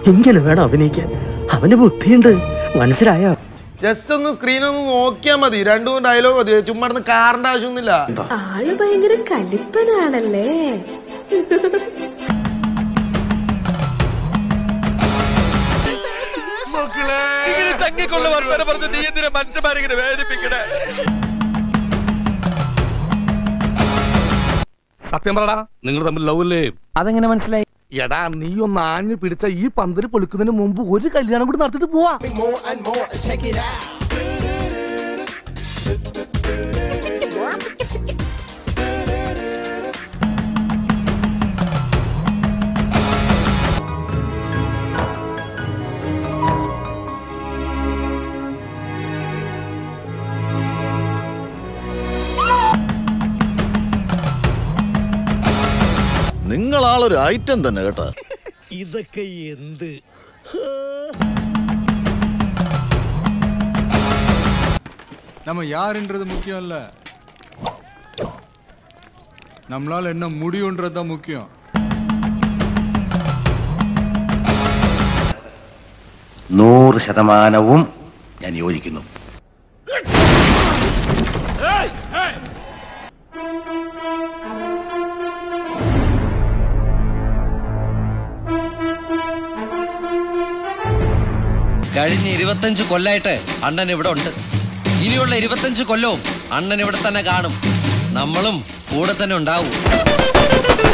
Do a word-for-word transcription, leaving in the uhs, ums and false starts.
ഇങ്ങനെ വേണം അഭിനയിക്കാൻ. അവന് ബുദ്ധിയുണ്ട്, മനസ്സിലായോ? ജസ്റ്റ് ഒന്ന് സ്ക്രീൻ ഒന്ന് നോക്കിയാ മതി, രണ്ടു മൂന്ന് ഡയലോഗ് മതി, ചുമ്മാ കാറിന്റെ ആവശ്യമൊന്നുമില്ല. ആള് ഭയങ്കര കലിപ്പനാണല്ലേ. സത്യം പറടാ, നിങ്ങൾ തമ്മിൽ ലവ് അല്ലേ? അതെങ്ങനെ മനസ്സിലായി? എടാ നീ ഒന്ന് ആഞ്ഞു പിടിച്ച ഈ പന്തല് പൊളിക്കുന്നതിന് മുമ്പ് ഒരു കല്യാണം കൂടി നടത്തിട്ട് പോവാ. നിങ്ങളാളൊരു ഐറ്റം തന്നെ കേട്ടോ. ഇതൊക്കെ എന്ത്? நம்ம யாருன்றது முக்கியம் இல்ல, நம்மளால என்ன முடியும்ன்றது தான் முக்கியம். നൂറ് ശതമാനവും ഞാൻ യോജിക്കുന്നു. കഴിഞ്ഞ ഇരുപത്തഞ്ച് കൊല്ലായിട്ട് അണ്ണൻ ഇവിടെ ഉണ്ട്. ഇനിയുള്ള ഇരുപത്തഞ്ച് കൊല്ലവും അണ്ണൻ ഇവിടെ തന്നെ കാണും. നമ്മളും കൂടെ തന്നെ ഉണ്ടാവും.